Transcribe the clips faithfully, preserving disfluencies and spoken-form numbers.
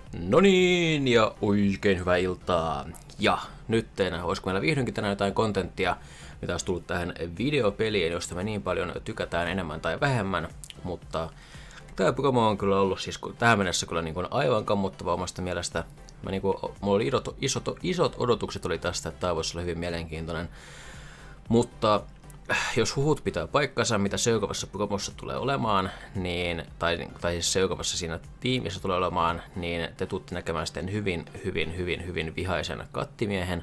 No niin, ja oikein hyvää iltaa. Ja nyt olisiko meillä vihdoinkin tänään jotain kontenttia, mitä olisi tullut tähän videopeliin, josta me niin paljon tykätään enemmän tai vähemmän. Mutta tämä Pokemon on kyllä ollut siis tähän mennessä kyllä niin kuin aivan kammottava omasta mielestä. Mä niin kuin, mulla oli isot, isot, isot odotukset oli tästä, että tämä voisi olla hyvin mielenkiintoinen. Mutta jos huhut pitää paikkansa, mitä seuraavassa promossa tulee olemaan, niin, tai, tai siis seuraavassa siinä tiimissä tulee olemaan, niin te tuutte näkemään sitten hyvin, hyvin, hyvin, hyvin vihaisen kattimiehen.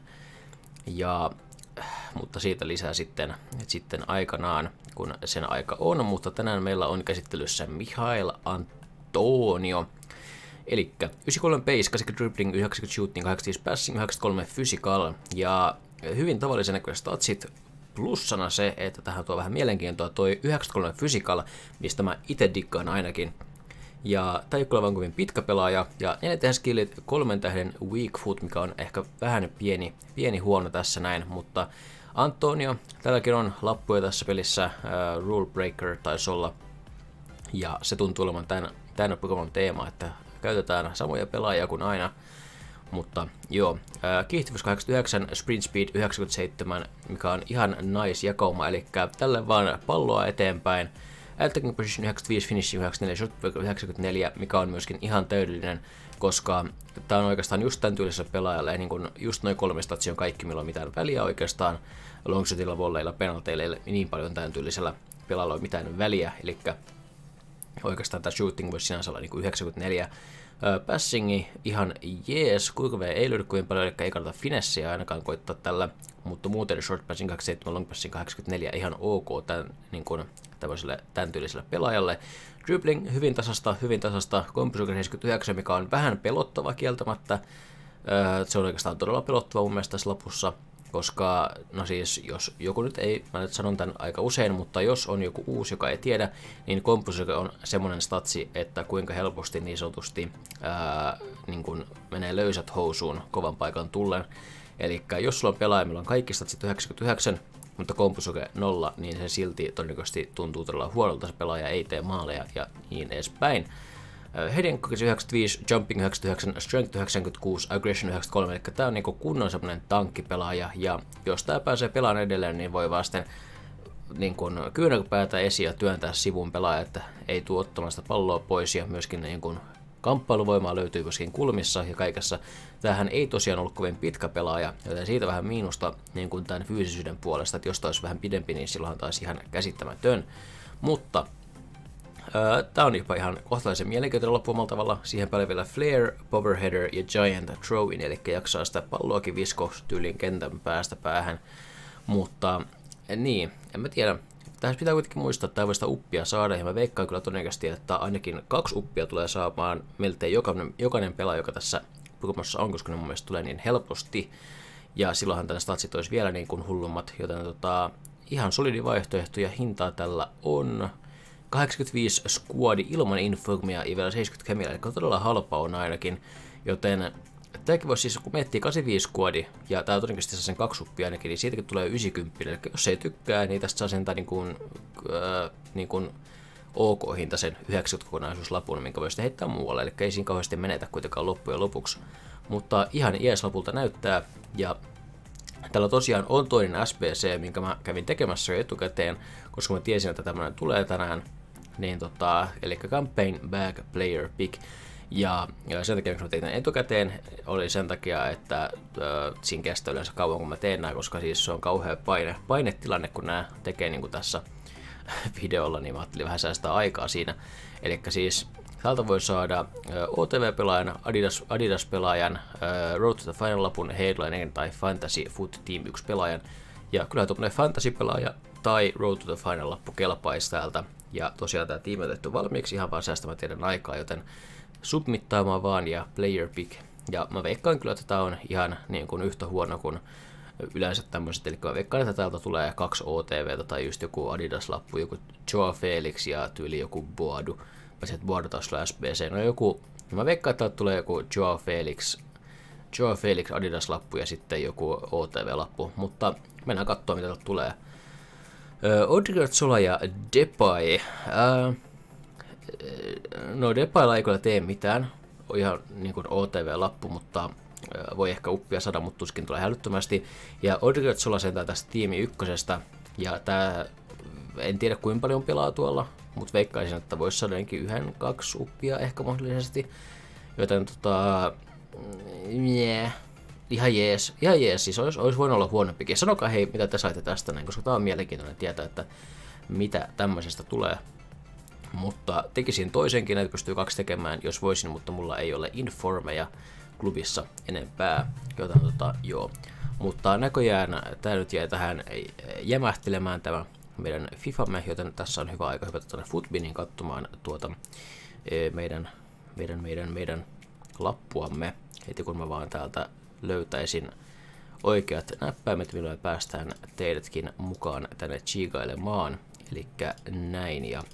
Ja, mutta siitä lisää sitten, sitten aikanaan, kun sen aika on. Mutta tänään meillä on käsittelyssä Mikhail Antonio. Elikkä yhdeksänkymmentäkolme pace, kahdeksankymmentä dribbling, yhdeksänkymmentä shooting, kahdeksankymmentäviisi passing, yhdeksänkymmentäkolme physical ja hyvin tavallisen näköiset statsit. Plussana se, että tähän tuo vähän mielenkiintoa toi yhdeksänkymmentäkolme physical, mistä mä itse dikkaan ainakin. Ja tää ei ole vaan kovin pitkä pelaaja. Ja neljä tähän skillit, kolmen tähden weak foot, mikä on ehkä vähän pieni, pieni huono tässä näin. Mutta Antonio, tälläkin on lappuja tässä pelissä, uh, Rule Breaker taisi olla. Ja se tuntuu olevan tämän, tämän Pokemon teema, että käytetään samoja pelaajia kuin aina. Mutta joo, kiihtyvyys kahdeksankymmentäyhdeksän, sprint speed yhdeksänkymmentäseitsemän, mikä on ihan nice jakauma, eli tälle vaan palloa eteenpäin. Attacking position yhdeksänkymmentäviisi, finishing yhdeksänkymmentäneljä, shot yhdeksänkymmentäneljä, mikä on myöskin ihan täydellinen, koska tää on oikeastaan just tämän tyylisellä pelaajalla, ja niin kun just noin kolme statsia on kaikki, millä on mitään väliä oikeastaan. Longshotilla, volleilla, penalteilla ei niin paljon tämän tyylisellä pelaajalla ole mitään väliä, eli oikeastaan tämä shooting voisi sinänsä olla niin yhdeksänkymmentäneljä. Uh, passingi ihan jees, kuinka ei löydy kovin paljon, eli ei kannata finessiä ainakaan koittaa tällä, mutta muuten short passing kaksikymmentäseitsemän, long passing kahdeksankymmentäneljä ihan ok tämän, niin kuin, tämmöiselle, tämän tyyliselle pelaajalle. Dribbling hyvin tasasta, hyvin tasasta, composure seitsemänkymmentäyhdeksän, mikä on vähän pelottava kieltämättä. Uh, se on oikeastaan todella pelottava mun mielestä tässä lapussa, koska, no siis, jos joku nyt ei, mä nyt sanon tämän aika usein, mutta jos on joku uusi, joka ei tiedä, niin composure on semmonen statsi, että kuinka helposti niin sanotusti ää, niin kun menee löysät housuun kovan paikan tullen. Eli jos sulla on pelaaja, millä on kaikki statsit yhdeksänkymmentäyhdeksän, mutta composure nolla, niin se silti todennäköisesti tuntuu todella huonolta, se pelaaja ei tee maaleja ja niin edespäin. Heading yhdeksänkymmentäviisi, Jumping yhdeksänkymmentäyhdeksän, Strength yhdeksänkymmentäkuusi, Aggression yhdeksänkymmentäkolme, eli tää on niinku kunnon semmonen tankkipelaaja, ja jos tää pääsee pelaamaan edelleen, niin voi vaan sitten niin kyynärpäätä esiin ja työntää sivun pelaaja, että ei tuo ottamaan sitä palloa pois, ja myöskin niin kun kamppailuvoimaa löytyy myöskin kulmissa ja kaikessa. Tämähän ei tosiaan ollut kovin pitkä pelaaja, joten siitä vähän miinusta niin kuin tämän fyysisyyden puolesta, että jos tää olisi vähän pidempi, niin silloinhan taisi ihan käsittämätön, mutta tää on jopa ihan kohtalaisen mielenkiintoinen loppuomalla tavalla. Siihen päälle vielä Flare, Power Header ja Giant Throw-in, eli jaksaa sitä palloakin viskoa tyylin kentän päästä päähän. Mutta niin, en mä tiedä. Tässä pitää kuitenkin muistaa, että tää voi sitä uppia saada, ja mä veikkaan kyllä todennäköisesti, että ainakin kaksi uppia tulee saamaan miltei jokainen, jokainen pelaaja, joka tässä Pokemonissa on, koska ne mun mielestä tulee niin helposti. Ja silloinhan tänne statsit olisi vielä niin kuin hullummat, joten tota, ihan solidi vaihtoehto, ja hintaa tällä on kahdeksankymmentäviisi squadi ilman informia ja vielä seitsemänkymmentä kemiä, eli todella halpa on ainakin, joten tämäkin voisi siis, kun miettii kahdeksankymmentäviisi squadi, ja tää on todennäköisesti sen kaksi suppia ainakin, niin siitäkin tulee yhdeksänkymmentä, eli jos ei tykkää, niin tästä saa sentään niin kuin, äh, niin kuin OK-hinta sen yhdeksänkymmentä kokonaisuuslapun, minkä voisi heittää muualle, eli ei siinä kauheasti menetä kuitenkaan loppujen lopuksi, mutta ihan jees lapulta näyttää, ja tällä tosiaan on toinen S P C, minkä mä kävin tekemässä jo etukäteen, koska mä tiesin, että tämmönen tulee tänään. Niin tota, eli Campaign Bag Player Pick. Ja, ja sen takia, miksi mä tein tämän etukäteen, oli sen takia, että äh, siinä kestää yleensä kauan, kun mä teen nää, koska siis se on kauhea paine, painetilanne, kun nää tekee niin kuin tässä videolla, niin mä ajattelin vähän säästää aikaa siinä. Eli siis täältä voi saada äh, O T V-pelaajan, Adidas, Adidas-pelaajan, äh, Road to the Final-lapun, Headliner tai Fantasy Foot Team yksi pelaajan. Ja kyllä tuommoinen Fantasy-pelaaja tai Road to the Final-lappu kelpaisi täältä. Ja tosiaan tämä tiimi on tehty valmiiksi ihan vaan säästämään teidän aikaa, joten submittaamaan vaan ja player pick. Ja mä veikkaan kyllä, että tää on ihan niin kuin yhtä huono kuin yleensä tämmöiset. Eli mä veikkaan, että täältä tulee kaksi O T V:tä tai just joku Adidas-lappu, joku Joao Felix ja tyyli joku Boadu. Pääset Boadu taas tulee S B C. No joku, mä veikkaan, että täältä tulee joku Joao Felix, Joao Felix Adidas-lappu ja sitten joku O T V-lappu. Mutta mennään katsoa, mitä täältä tulee. Uh, Odrigozola ja Depay. Uh, no Depaylla ei kyllä tee mitään. ihan niin kuin O T V-lappu, mutta voi ehkä uppia saada, mutta tuskin tulee hälyttömästi. Ja Odriotsola sentään tästä tiimi ykkösestä, ja tää, en tiedä kuinka paljon pelaa tuolla, mutta veikkaisin, että voisi saada ainakin yhden, kaksi uppia ehkä mahdollisesti. Joten tota, yeah. Ihan jees, ihan jees, siis olisi, olisi voinut olla huonompikin. Sanokaa hei, mitä te saitte tästä näin, koska tää on mielenkiintoinen tietää, että mitä tämmöisestä tulee. Mutta tekisin toisenkin, että pystyy kaksi tekemään, jos voisin, mutta mulla ei ole informeja klubissa enempää, joten tota, joo. Mutta näköjään tää nyt jäi tähän jämähtelemään tämä meidän FIFAmme, joten tässä on hyvä aika hypätä tuonne Futbiniin katsomaan tuota meidän, meidän, meidän, meidän lappuamme, heti kun mä vaan täältä löytäisin oikeat näppäimet, millä me päästään teidätkin mukaan tänne chiigailemaan. Elikkä näin ja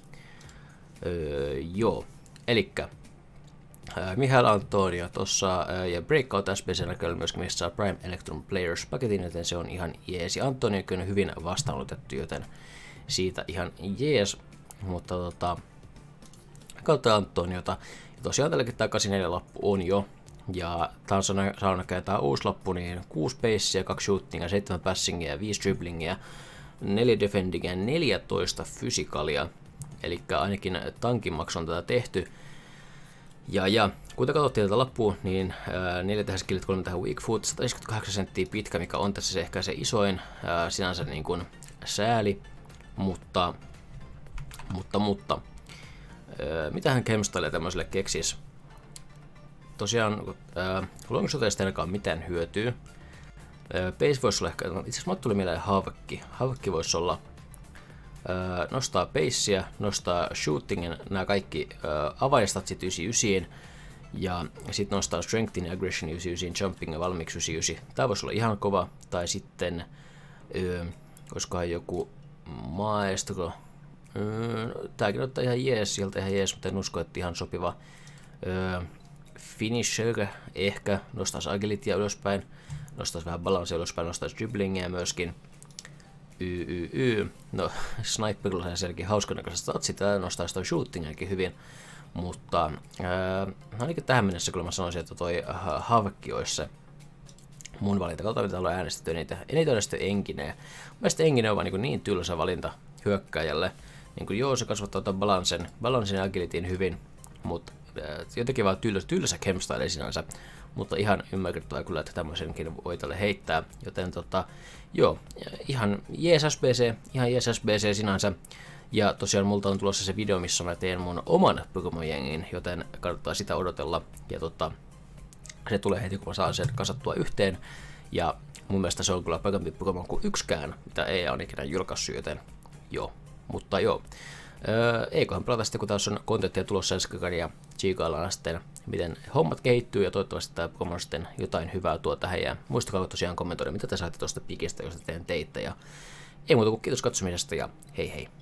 öö, joo. Elikkä äh, Mihail Antonio tossa äh, ja Breakout S B C näköjään myöskin, missä saa Prime Electrum Players paketin, joten se on ihan jees. Antonio on hyvin vastaanotettu, joten siitä ihan jees. Mutta tota, kautta Antoniota. Ja tosiaan tälläkin tää kahdeksankymmentäneljä lappu on jo. Ja tää on saanut tää uusi lappu, niin kuusi pacea, kaksi shootingia, seitsemän passingia ja viisi driblingia, neljä defendingia ja neljätoista fysikalia. Eli ainakin tankimaksi on tätä tehty. Ja, ja kun te katsottiin tätä lappua, niin ää, neljä tähän skillit, kolme tähän weak foot, sata viisikymmentäkahdeksan senttiä pitkä, mikä on tässä se ehkä se isoin, ää, sinänsä niin kuin sääli, mutta, mutta, mutta, ää, mitähän Chemstyle tämmöiselle keksis? Tosiaan äh, longshoteista ei ainakaan mitään hyötyä. Äh, pace voisi olla ehkä, itse asiassa mulle tuli mieleen Havkki. Havkki voisi olla, äh, nostaa pacea, nostaa shootingin, nämä kaikki äh, avainstatsit yhdeksänkymmentäyhdeksän, ja sitten nostaa strengthin ja aggression yhdeksänkymmentäyhdeksän, jumping ja valmiiksi yhdeksänkymmentäyhdeksän. Tämä voisi olla ihan kova, tai sitten, äh, olisikohan joku maestro. Äh, Tämäkin ottaa ihan jees, sieltä ihan jees, mutta en usko, että ihan sopiva. Äh, Finisher ehkä, nostaisi agilityä ylöspäin, nostaisi vähän balanssia ylöspäin, nostaisi driblingia myöskin. Y, y, y. No, sniperilla on selkeä hauskan näköiset statsit, tämä nostaisi toi shootingiakin hyvin. Mutta ää, ainakin tähän mennessä kyllä mä sanoisin, että toi Havkki olisi se mun valinta. Katsotaan mitä ollaan äänestetty eniten. Eniten äänestetty Engineä. Mielestäni Engine on vaan niin, niin tylsä valinta hyökkääjälle. Niin kuin, joo, se kasvattaa tämän balansen, balansen ja agilityin hyvin, mutta jotenkin vaan tylsä, tylsä Chemstyle sinänsä, mutta ihan ymmärrettävää kyllä, että tämmöisenkin voi tälle heittää, joten tota, joo, ihan jees S B C, ihan jees S B C sinänsä, ja tosiaan multa on tulossa se video, missä mä teen mun oman Pokemon-jengin, joten kannattaa sitä odotella, ja tota, se tulee heti, kun mä saan sen kasattua yhteen, ja mun mielestä se on kyllä parempi Pokemon kuin yksikään, mitä E A on ikinä julkaissut, joten joo, mutta joo. Öö, eiköhän pelata sitten, kun tässä on kontenttia tulossa ensi kerran ja tsiikaillaan sitten, miten hommat kehittyy ja toivottavasti tämä Pokemon sitten jotain hyvää tuo tähän. Ja muistakaa tosiaan kommentoida, mitä te saatte tuosta pikistä, jos te teen teitte. Ja ei muuta kuin kiitos katsomisesta ja hei hei!